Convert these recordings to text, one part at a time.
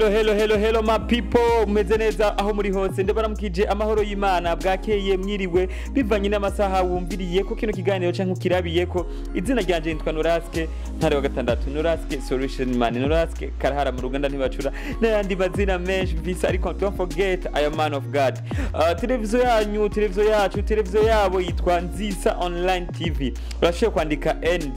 Hello my people, meze neza aho muri hose ndabaramukije amahoro y'Imana bwakeye mwiriwe bivanye n'amasaha wumviriye ko kino kiganiro canke ukirabiye ko izina ryanje nitwa Noraske ntare wa gatandatu Noraske solution man Noraske karahara mu Ruganda ntibacura n'ayandi mazina menshi Mufise ariko don't forget I am man of God. Televiziyo yanyu, televiziyo yacu, televiziyo yabo yitwa NZISSA Online TV. Urashobora kwandika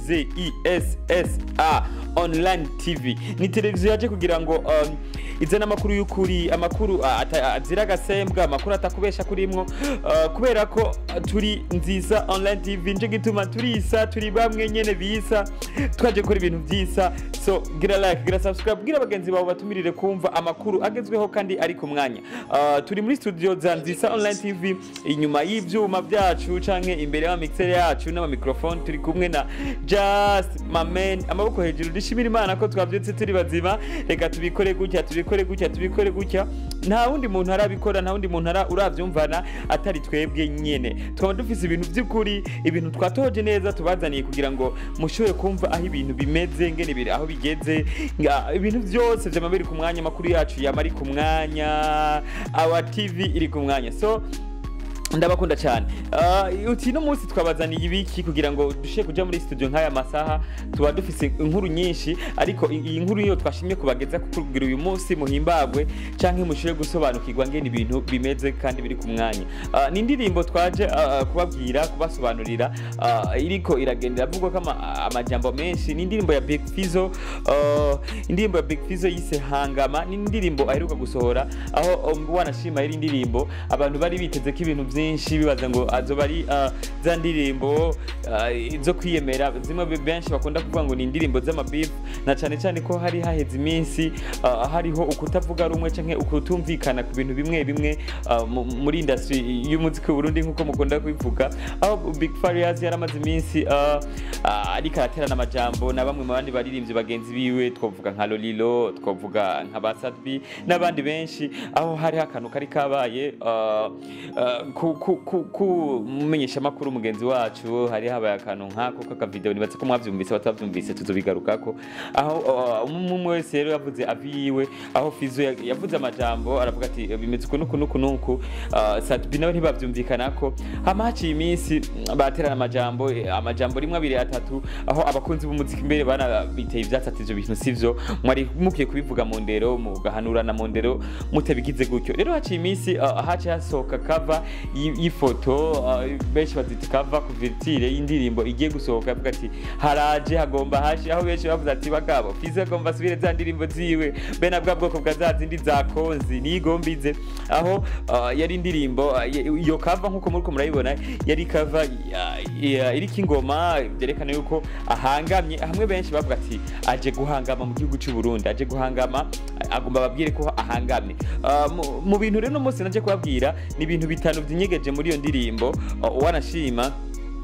NZISSA Online TV. Ni televiziyo yaje kugira ngo izana amakuru y'ukuri, amakuru azira gasembwa, amakuru atakubesha kurimwo, kubera ko turi NZISSA Online TV nje gituma turisa turi bamwe nyene bisa twaje gukora ibintu byisa. So gira like, gira subscribe, gira bagenzi bawe batumirire kumva amakuru agezweho kandi ari ku mwanya. Turi muri studio za NZISSA Online TV, inyuma y'ivyuma vyacu canke imbere ya mixer yacu n'ama microphone turi kumwe na Just my man, amaboko hejuru dishimira Imana ko twavyetse turi bazima. Reka tubikore gutya tubikore gutya nta wundi muntu arabikora, nta wundi muntu uravyumvana atari twebwe nyene. Twaba dufise ibintu by'ukuri, ibintu twatoje neza tubazaniye kugira ngo mushobore kumva aho ibintu bimeze ngene biri aho bigeze, ibintu byose vy'amabiri ku mwanya, makuru yacu yamari ku mwanya, our TV iri ku mwanya. So ndabakunda cyane. Uti no munsi twabazaniye ibiki kugira ngo dushe kuja muri studio nk'aya masaha tuba dufise inkuru nyinshi, ariko iyi nkuru yo twashimye kubageza kukugira uyu munsi muhimbagwe canke mushire gusobanukirwa ngene ibintu bimeze kandi biri ku mwanya. Ni indirimbo twaje kubabwira kubasobanurira, iriko iragendera avuga ko amajambo menshi. Ni indirimbo ya Big Fizzo, indirimbo ya Big Fizzo yise Hangama. Ni indirimbo aheruka gusohora aho wanashima iri indirimbo abantu bari biteze ko ibintu byinshi bibaza ngo azoba ari za ndirimbo zo kwiyemera, zimwe benshi bakunda kuvuga ngo ni indirimbo z'amabeef, na cyane cyane ko hari haheze iminsi hariho ukutavuga rumwe canke ukutumvikana ku bintu bimwe muri industry y'umuziki w'u Burundi nkuko mukunda kubivuga, aho Big Fizzo yaramaze iminsi ariko araterana amajambo na bamwe mu bandi baririmbyi bagenzi biwe, twavuga nka Lolilo, twavuga nka Basadbi n'abandi benshi, aho hari akantu kari kabaye mumenyesha makuru mugenzi wacu hari habaye akantu nkako kaka video nibatse ko mwavyumvise batavyumvise tuzobigarukako, aho umwe wese rero yavuze abiwe, aho Fizzo yavuze amajambo aravuga ati bimeze kunuku Sadbi nawe ntibavyumvikanako, hamaci iminsi baterana amajambo rimwe abiri atatu, aho abakunzi b'umuziki mbere bana biteye ivyatsi ivyo bintu sivyo mwari mukiye kubivuga mu ndero mugahanurana mu ndero mutabigize gutyo. Rero haci iminsi haci hasohoka cover y'ifoto, benshi bazita cover couverture y'indirimbo igiye gusohoka, avuga ati haraje hagomba hashi, aho benshi bavuze ati bagabo Fizzo agomba asubire za ndirimbo ziwe bena bwa bwoko bwa za zindi za konzi nigombize, aho yari indirimbo iyo cover nkuko muriko murayibona yari cover iriko ingoma byerekana yuko ahangamye, hamwe benshi bavuga ati aje guhangama mu gihugu cy'u Burundi, aje guhangama agomba babwire ko ahangamye. Mu bintu rero no munsi naje kubabwira ni ibintu bitanu byinyegeje muri iyo ndirimbo wanashima.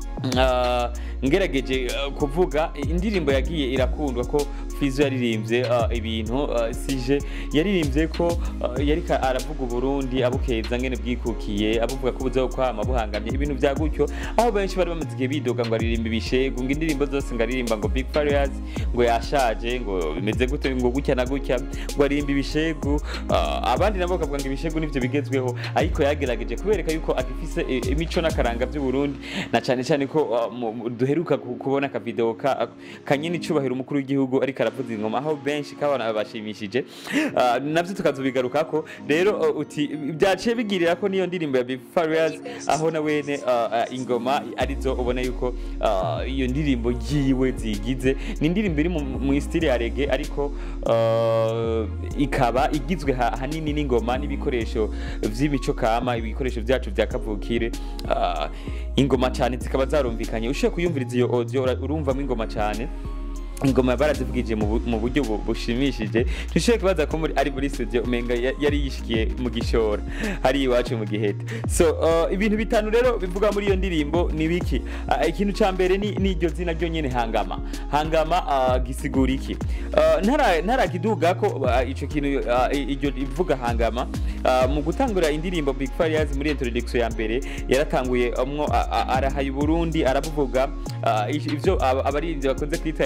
Ngerageje kuvuga indirimbo yagiye irakundwa ko Fizzo yaririmbye ibintu sije yaririmbye ko yarika aravuga Burundi abukeza ngene bwikukiye, abuvuga ko buzo kwama buhangamye ibintu bya gutyo, aho benshi bari bamazigiye bidoga ngo aririmba ibishegu, ngo indirimbo zose ngaririmba ngo Big Fizzo ngo yashaje, ngo bimeze gute, ngo gutya na gutya, ngo aririmba ibishegu. Abandi nabo bakavuga ngo ibishegu nivyo bigezweho, ariko yagerageje kubereka yuko agifise imico n'akaranga by'u Burundi, na cyane cyane ko duheruka kubona ka video kanyini cubahira umukuru w'igihugu ariko aravuza ingoma, aho benshi kabana bashimishije, navyo tukazobigarukako. Rero uti byaciye bigirira ko niyo ndirimbo ya Big Fizzo, aho na wene ingoma arizo ubona yuko iyo ndirimbo yiwe zigize ni indirimbo iri mu style ya reggae, ariko ikaba igizwe hanini n'ingoma n'ibikoresho vy'imico kama, ibikoresho vyacu vya kavukire, ingoma cyane zikaba zarumvikanye. Ushiye kuyumviriza iyo audio urumva ingoma cyane, ingoma barazivugije mu buryo bushimishije, ntishoye kubaza ko ari muri studio umenga yari yishikiye mu gishora hari iwacu mu Giheta. So ibintu bitanu rero bivuga muri iyo ndirimbo ni biki? Ikintu ca mbere ni iryo zina ryo nyene Hangama gisigura iki? Ntarakiduga ko ico kintu iryo ivuga Hangama mu gutangura indirimbo Big Fizzo muri introduction ya mbere yaratanguye arahaye Burundi arabuvuga ivyo abari bakoze kwita introduction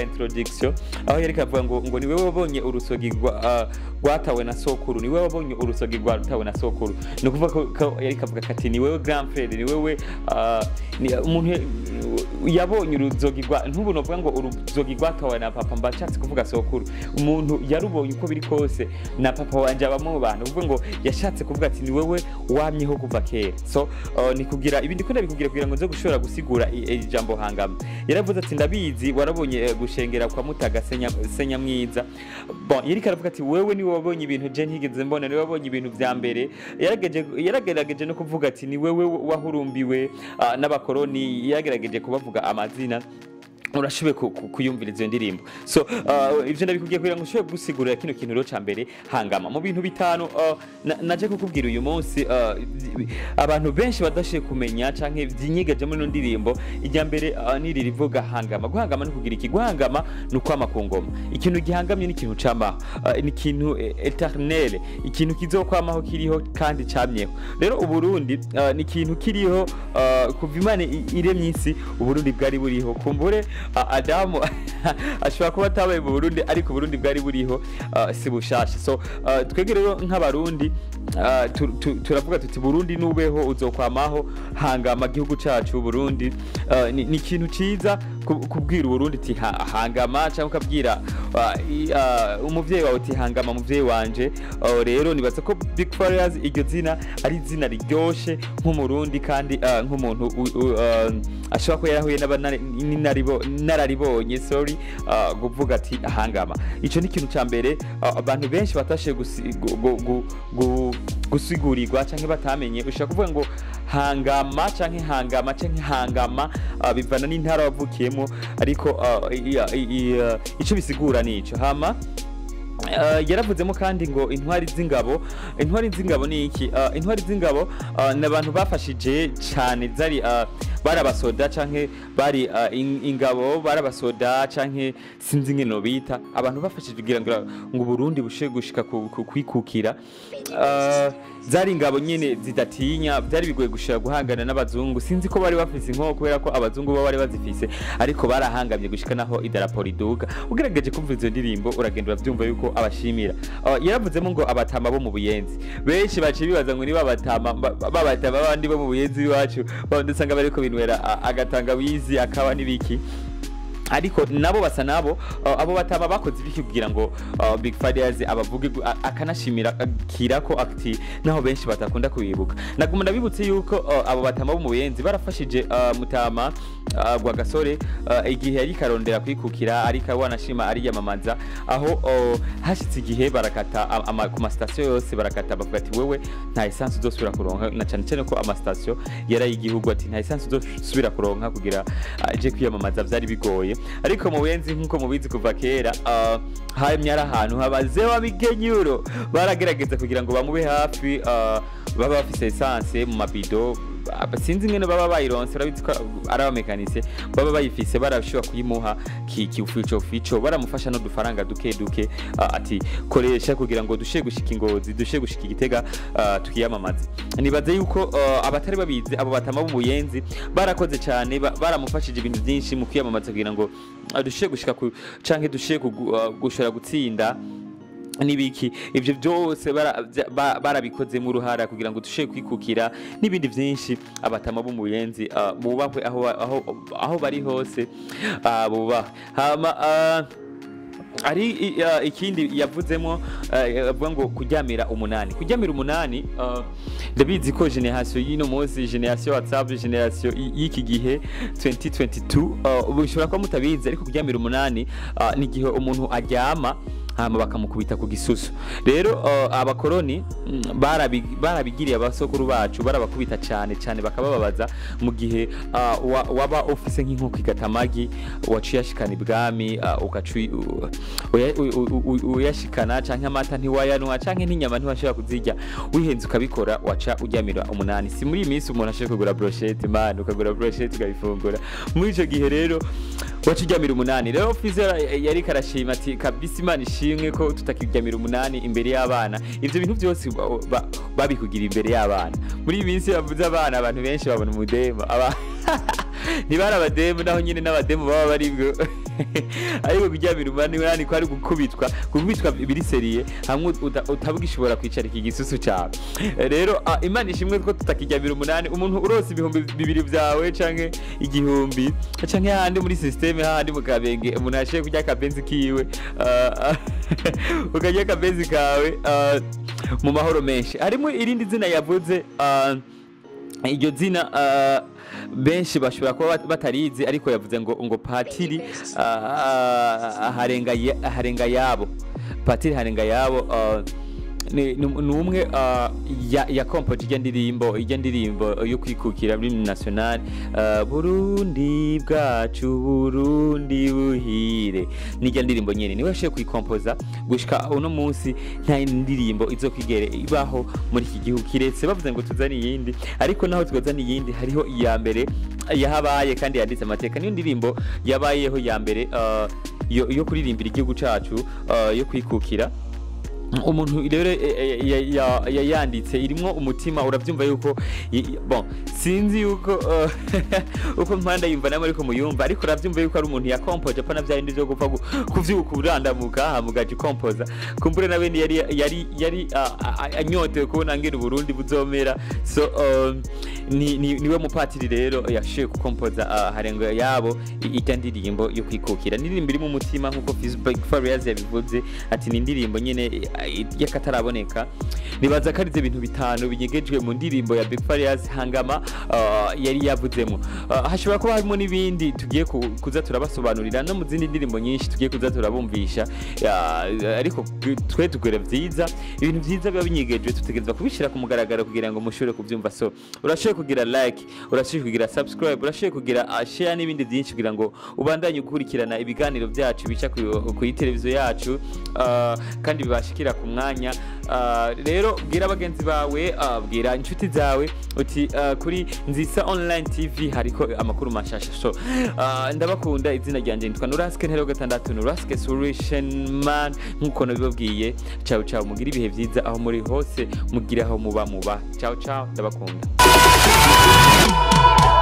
contradiction aho yari kavuga ngo ni wewe wabonye urusogi rwatawe na sokuru, ni wewe wabonye urusogi rwatawe na sokuru. No kuvuga ko yari kavuga kati ni wewe grand frère, ni wewe umuntu yabonye uruzogi rwa ntubu no kuvuga ngo uruzogi rwatawe na papa mbacatse kuvuga sokuru. Umuntu yarubonye uko biri kose na papa wanje abamo bantu kuvuga ngo yashatse kuvuga ati ni wewe wamyeho kuva kera. So ni kugira ibindi ko ndabikugira kugira ngo nze gushobora gusigura ijambo hangama. Yaravuze ati ndabizi warabonye gushengera kwa Mutaga senya mwiza. Bon yari karavuga ati wewe ni wabonye ibintu je ntigeze mbona, ni wabonye ibintu vya mbere. Yaragerageje no kuvuga ati ni wewe wahurumbiwe n'abakoroni, yagerageje kubavuga amazina. Urashobe kuyumviriza iyo ndirimbo. So ivyo ndabikugiye kugira ngo ushobore gusigurira kino kintu ro cambere hangama mu bintu bitanu naje kukubwira uyu munsi abantu benshi badashiye kumenya canke vyinyigaje muri no ndirimbo. Ijya mbere niri rivuga hangama. Guhangama no kugira iki? Guhangama no kwama ku ngoma. Ikintu gihangamye ni ikintu camaho, ni ikintu eternel, ikintu kizokwamaho kiriho kandi camyeho. Rero uburundi ni ikintu kiriho kuva Imana iremye isi, uburundi bwari buriho. Kumbure Adamu ashobora kuba atabaye mu Burundi ariko Burundi bwari buriho si bushasha. So twege rero nk'abarundi turavuga tuti Burundi nubeho uzokwamaho hangama gihugu cacu. Burundi ni ikintu ciza kubwira Burundi ati hangama cyangwa ukabwira umuvyeyi wawe ati hangama muvyeyi wanje. Rero nibaza ko Big Fizzo iryo zina ari zina riryoshe nk'umurundi kandi nk'umuntu ashobora ko yarahuye nararibonye kuvuga ati hangama. Ico ni ikintu ca mbere abantu benshi batashe gusigurirwa canke batamenye. Ushaka kuvuga ngo hangama canke hangama bivana n'intara wavukiyemo, ariko ico bisigura nico. Hama yaravuzemo kandi ngo intwari z'ingabo ni iki? Intwari z'ingabo n'abantu bafashije cyane, zari barabasoda canke bari ingabo, barabasoda canke sinzi ngeno bita abantu bafashije kugira ngo Burundi bushe gushika kwikukira. Zari ingabo nyene zidatinya, byari bigoye gushaka guhangana n'abazungu. Sinzi ko bari bafise inko kubera ko abazungu bari bazifise, ariko barahangamye gushika naho idarapo riduga. Ugerageje kumva izo ndirimbo uragenda uravyumva yuko abashimira. Yaravuzemo ngo abatama bo mu Buyenzi, benshi baciye bibaza ngo ni babatama abandi bo mu Buyenzi iwacu bandusanga bariko binwera agatanga wizi akaba nibiki, ariko nabo basa nabo abo bataba bakoze ibiki kugira ngo Big Fizzo abavuge akanashimira kirako akti naho benshi batakunda kuyibuka. Naguma ndabibutse yuko abo batama bo mu Buyenzi barafashije Mutama gwa Gasore igihe yari karondera kwikukira, ariko wanashima ari yamamaza aho hashitse igihe barakata ku station yose, barakata bavuga ati wewe nta essence uzosubira kuronka, na cyane cyane ko station yari igihugu ati nta essence uzosubira kuronka kugira aje kwiyamamaza byari bigoye. Ariko mu Buyenzi nkuko mubizi kuva kera hamye ari ahantu habaze wabigenyuro, baragerageza kugira ngo bamube hafi, baba bafise essence mu mabido. Sinzi ngene baba bayironse, urabitse ko ari abamekanisye baba bayifise, barashobora kuyimuha kifico baramufasha no dufaranga duke ati koresha kugira ngo dushe gushika Ingozi, dushe gushika Igitega tukiyamamaze. Nibaze yuko abatari babize abo batama mu Buyenzi barakoze cyane, baramufashije ibintu byinshi mu kwiyamamaza kugira ngo dushe gushika canke dushe gushora gutsinda nibiki. Ivyo byose barabikoze mu ruhara kugira ngo dushe kwikukira nibindi byinshi. Abatama bo mu Buyenzi bubahwe aho bari hose bubahwe. Hama ari ikindi yavuzemo avuga ngo kuryamira umunani. Ndabizi ko generation yino munsi, generation WhatsApp, generation y'iki gihe 2022 ubushobora ko mutabizi, ariko kuryamira umunani ni gihe umuntu aryama hama bakamukubita ku gisusu. Rero abakoroni barabigiriye abasokuru bacu, barabakubita cyane bakabababaza mu gihe waba ofise nk'inkoko igatamagi waciye ashikana ibwami uyashikana canke amata ntiwayanwa canke n'inyama ntiwashobora kuzirya, wihenze ukabikora waca uryamira umunani. Si muri iminsi umuntu ashaka kugura brochette man, ukagura brochette ukabifungura muri ico gihe, rero waca uryamira umunani. Rero Fizzo yari karashima ati kabisa Imana ishimwe ko tutakiryamira umunani imbere y'abana. Ivyo bintu byose babikugira imbere y'abana. Muri iyi minsi bavuze abana, abantu benshi babona umudemo ntibari abademu, naho nyine n'abademu baba bari bwo ariko kuryamira umunani ko ari gukubitwa biri serie hamwe utabwishobora kwicara iki gisusu cyawe. Rero Imana ishimwe ko tutakiryamira umunani, umuntu urose ibihumbi 2 byawe canke igihumbi canke handi muri systeme handi mukabenge umuntu ashiye kujya akabenzi kiwe ukajya akabenzi kawe mu mahoro menshi. Harimo irindi zina yavuze, iryo zina benshi bashobora kuba batarizi, ariko yavuze ngo patiri harenga yabo, patiri harenga yabo ni umwe ya compote ijya ndirimbo yo kwikukira muri national, Burundi bwacu Burundi buhire, nijya ndirimbo nyene niwe yashiye kuyikompoza gushika uno munsi. Nta ndirimbo izokwigere ibaho muri iki gihugu kiretse bavuze ngo tuzani yindi, ariko naho twazani yindi hariho iya mbere yahabaye kandi yanditse amateka. Niyo ndirimbo yabayeho ya mbere yo kuririmbira igihugu cacu, yo kwikukira. Umuntu rero yayanditse irimo umutima, urabyumva yuko bon sinzi yuko uko mpanda yumva namwe ariko muyumva, ariko urabyumva yuko ari umuntu ya composer apana bya indi byo gupfa kuvyuka uburandamuka hamugaje composer. Kumbure na bene yari anyotewe kubona ngene Burundi buzomera. So niwe mupatiri rero yashiye ku composer harenga yabo ijya ndirimbo yo kwikukira. Ndirimbo irimo umutima nkuko Big Fizzo yabivuze ati ni indirimbo nyene yakataraboneka. Nibaza karize ibintu bitanu binyegejwe mu ndirimbo ya Big Fizzo Hangama yari yavuzemo. Hashobora kuba harimo n'ibindi tugiye kuza turabasobanurira no mu zindi ndirimbo nyinshi tugiye kuza turabumvisha, ariko twe tugere vyiza ibintu vyiza biba binyegejwe tutegerezwa kubishira ku mugaragaro kugira ngo mushobore kuvyumva. So urashoboye kugira like, urashoboye kugira subscribe, urashoboye kugira share n'ibindi byinshi kugira ngo ubandanye gukurikirana ibiganiro vyacu bica ku televiziyo yacu, kandi bibashikira ku mwanya. Rero bwira abagenzi bawe, bwira inshuti zawe uti kuri NZISSA Online TV hariko amakuru mashasha. So ndabakunda, izina ryanje nitwa Nuraske Ntero 6 Nuraske Solution Man, nkuko nabibabwiye. Ciao ciao, mugira ibihe vyiza aho muri hose, mugira aho muba. Ciao ciao, ndabakunda.